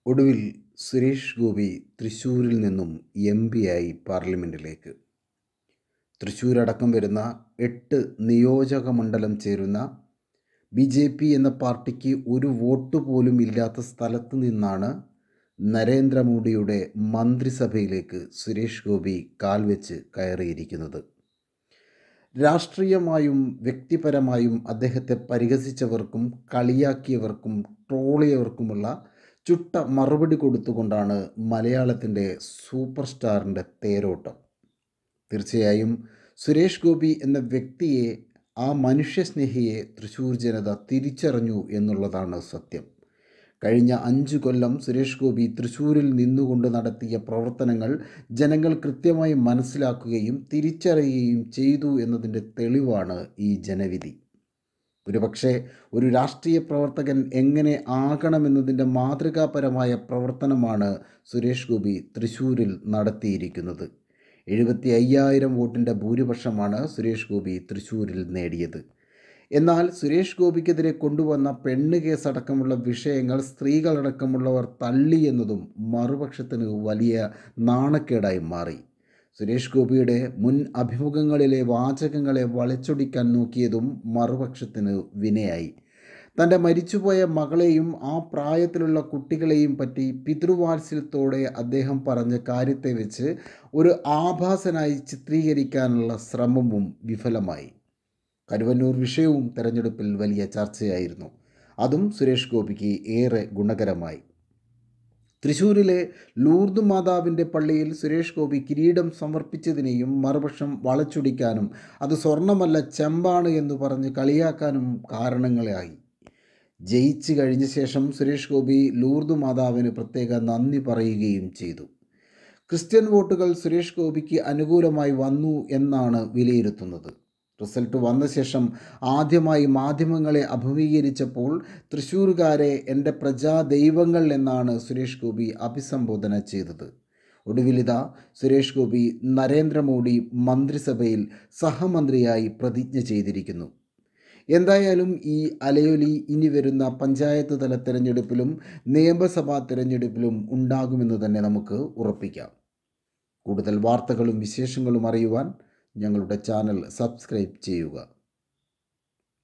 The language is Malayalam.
ഒടുവിൽ സുരേഷ് ഗോപി തൃശ്ശൂരിൽ നിന്നും MP ആയി പാർലമെൻറ്റിലേക്ക്. തൃശ്ശൂരടക്കം വരുന്ന 8 നിയോജകമണ്ഡലം ചേരുന്ന BJP എന്ന പാർട്ടിക്ക് ഒരു വോട്ട് പോലും ഇല്ലാത്ത സ്ഥലത്ത് നിന്നാണ് നരേന്ദ്രമോദിയുടെ മന്ത്രിസഭയിലേക്ക് സുരേഷ് ഗോപി കാൽവെച്ച് കയറിയിരിക്കുന്നത്. രാഷ്ട്രീയമായും വ്യക്തിപരമായും അദ്ദേഹത്തെ പരിഹസിച്ചവർക്കും കളിയാക്കിയവർക്കും ട്രോളിയവർക്കുമുള്ള ചുട്ട മറുപടി കൊടുത്തുകൊണ്ടാണ് മലയാളത്തിൻ്റെ സൂപ്പർ സ്റ്റാറിൻ്റെ തേരോട്ടം. തീർച്ചയായും സുരേഷ് ഗോപി എന്ന വ്യക്തിയെ, ആ മനുഷ്യസ്നേഹിയെ തൃശ്ശൂർ ജനത തിരിച്ചറിഞ്ഞു എന്നുള്ളതാണ് സത്യം. കഴിഞ്ഞ 5 കൊല്ലം സുരേഷ് ഗോപി തൃശ്ശൂരിൽ നിന്നുകൊണ്ട് നടത്തിയ പ്രവർത്തനങ്ങൾ ജനങ്ങൾ കൃത്യമായി മനസ്സിലാക്കുകയും തിരിച്ചറിയുകയും ചെയ്തു എന്നതിൻ്റെ തെളിവാണ് ഈ ജനവിധി. ഒരുപക്ഷെ ഒരു രാഷ്ട്രീയ പ്രവർത്തകൻ എങ്ങനെ ആകണമെന്നതിൻ്റെ മാതൃകാപരമായ പ്രവർത്തനമാണ് സുരേഷ് ഗോപി തൃശ്ശൂരിൽ നടത്തിയിരിക്കുന്നത്. 75,000 വോട്ടിൻ്റെ ഭൂരിപക്ഷമാണ് സുരേഷ് ഗോപി തൃശ്ശൂരിൽ നേടിയത്. എന്നാൽ സുരേഷ് ഗോപിക്കെതിരെ കൊണ്ടുവന്ന പെണ്ണ് കേസടക്കമുള്ള വിഷയങ്ങൾ സ്ത്രീകളടക്കമുള്ളവർ തള്ളി എന്നതും മറുപക്ഷത്തിന് വലിയ നാണക്കേടായി മാറി. സുരേഷ് ഗോപിയുടെ മുൻ അഭിമുഖങ്ങളിലെ വാചകങ്ങളെ വളച്ചൊടിക്കാൻ നോക്കിയതും മറുപക്ഷത്തിന് വിനയായി. തൻ്റെ മരിച്ചുപോയ മകളെയും ആ പ്രായത്തിലുള്ള കുട്ടികളെയും പറ്റി പിതൃവാത്സല്യത്തോടെ അദ്ദേഹം പറഞ്ഞ കാര്യത്തെ വെച്ച് ഒരു ആഭാസനായി ചിത്രീകരിക്കാനുള്ള ശ്രമവും വിഫലമായി. കരുവന്നൂർ വിഷയവും തെരഞ്ഞെടുപ്പിൽ വലിയ ചർച്ചയായിരുന്നു. അതും സുരേഷ് ഗോപിക്ക് ഏറെ ഗുണകരമായി. തൃശ്ശൂരിലെ ലൂർദ് മാതാവിൻ്റെ പള്ളിയിൽ സുരേഷ് ഗോപി കിരീടം സമർപ്പിച്ചതിനെയും മറുപക്ഷം വളച്ചൊടിക്കാനും അത് സ്വർണ്ണമല്ല ചെമ്പാണ് എന്ന് പറഞ്ഞ് കളിയാക്കാനും കാരണങ്ങളായി. ജയിച്ചു കഴിഞ്ഞ ശേഷം സുരേഷ് ഗോപി ലൂർദ് മാതാവിന് പ്രത്യേക നന്ദി പറയുകയും ചെയ്തു. ക്രിസ്ത്യൻ വോട്ടുകൾ സുരേഷ് ഗോപിക്ക് അനുകൂലമായി വന്നു എന്നാണ് വിലയിരുത്തുന്നത്. റിസൾട്ട് വന്ന ശേഷം ആദ്യമായി മാധ്യമങ്ങളെ അഭിമുഖീകരിച്ചപ്പോൾ തൃശ്ശൂരുകാരെ എൻ്റെ പ്രജാദൈവങ്ങൾ എന്നാണ് സുരേഷ് ഗോപി അഭിസംബോധന ചെയ്തത്. ഒടുവിലിതാ സുരേഷ് ഗോപി നരേന്ദ്രമോദി മന്ത്രിസഭയിൽ സഹമന്ത്രിയായി പ്രതിജ്ഞ ചെയ്തിരിക്കുന്നു. എന്തായാലും ഈ അലയൊലി ഇനി വരുന്ന പഞ്ചായത്ത് തല തിരഞ്ഞെടുപ്പിലും നിയമസഭാ തിരഞ്ഞെടുപ്പിലും ഉണ്ടാകുമെന്ന് തന്നെ നമുക്ക് ഉറപ്പിക്കാം. കൂടുതൽ വാർത്തകളും വിശേഷങ്ങളും അറിയുവാൻ ഞങ്ങളുടെ ചാനൽ സബ്സ്ക്രൈബ് ചെയ്യുക.